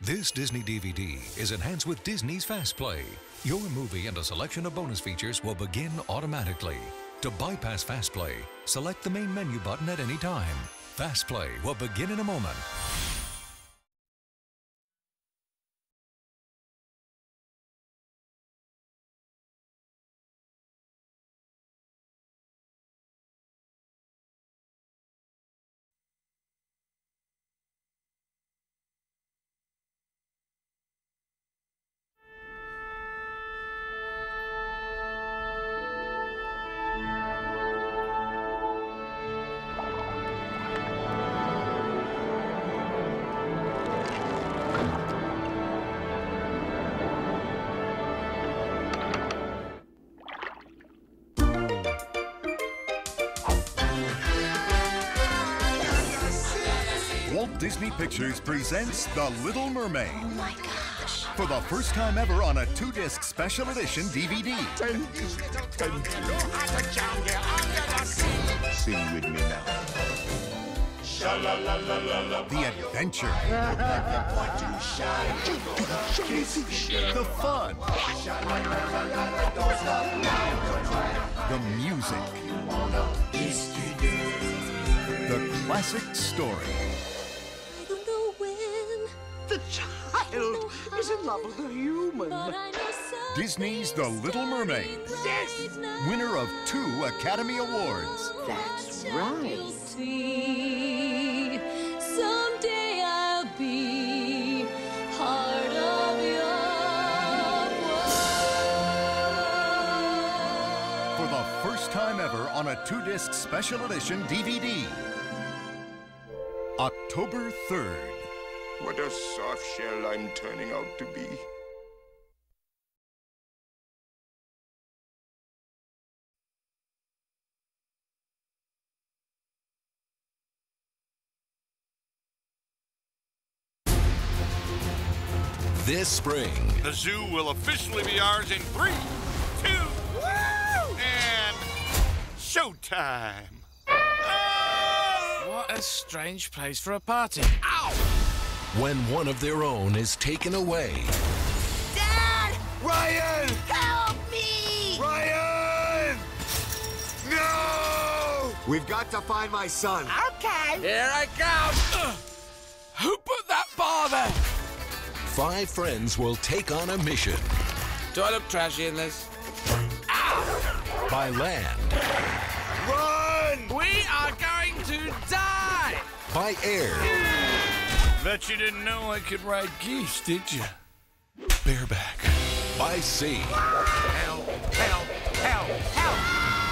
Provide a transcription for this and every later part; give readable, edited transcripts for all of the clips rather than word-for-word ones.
This Disney DVD is enhanced with Disney's Fast Play. Your movie and a selection of bonus features will begin automatically. To bypass Fast Play, select the main menu button at any time. Fast Play will begin in a moment. Walt Disney Pictures presents The Little Mermaid. Oh my gosh. For the first time ever on a 2-disc special edition DVD. Sing with me now. The adventure. The fun. The music. The classic story. I don't know when. The child is in love with a human. Disney's The Little Mermaid. Yes! Winner of 2 Academy Awards. That's right. Someday I'll be part of your world. For the first time ever on a 2-disc special edition DVD. October 3rd. What a soft shell I'm turning out to be. This spring, the zoo will officially be ours in 3, 2, and showtime. What a strange place for a party. Ow! when one of their own is taken away. Dad! Ryan! Help me! Ryan! No! We've got to find my son. Okay. Here I come. Who put that bar there? 5 friends will take on a mission. Do I look trashy in this? By land. Run! We are going to die! By air. Bet you didn't know I could ride geese, did you? Bareback. By sea. Help, help, help, help!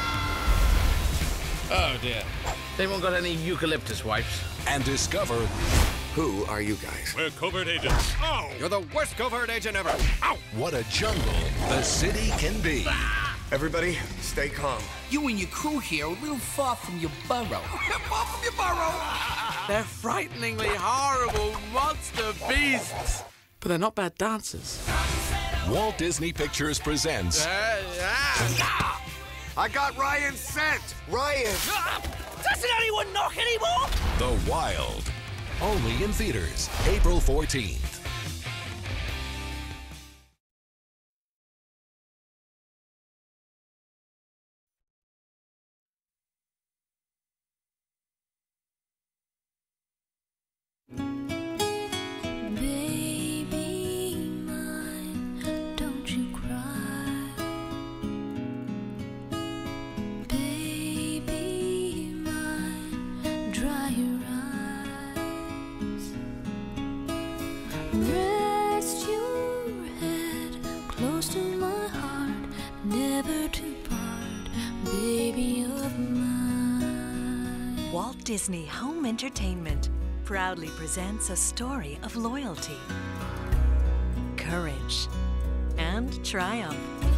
Oh, dear. Anyone got any eucalyptus wipes? And discover Who are you guys? We're covert agents. Oh! You're the worst covert agent ever. Ow! what a jungle the city can be. Everybody, stay calm. You and your crew here are a little far from your burrow. Far from your burrow! They're frighteningly horrible monster beasts. But they're not bad dancers. Walt Disney Pictures presents I got Ryan's scent. Ryan! Doesn't anyone knock anymore? The Wild. Only in theaters, April 14th. Baby mine, don't you cry. Baby mine, dry your eyes. Rest your head close to my heart, never to part, baby of mine. Walt Disney Home Entertainment proudly presents a story of loyalty, courage, and triumph.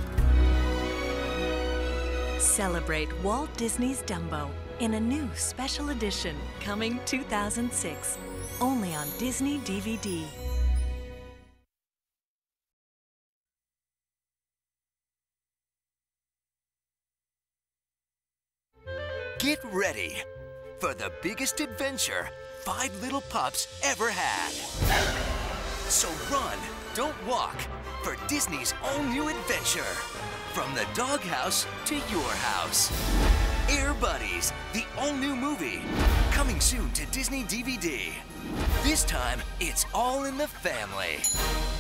Celebrate Walt Disney's Dumbo in a new special edition coming 2006, only on Disney DVD. Get ready for the biggest adventure 5 little pups ever had. So run, don't walk, for Disney's all-new adventure. From the doghouse to your house. Air Buddies, the all-new movie. Coming soon to Disney DVD. This time, it's all in the family.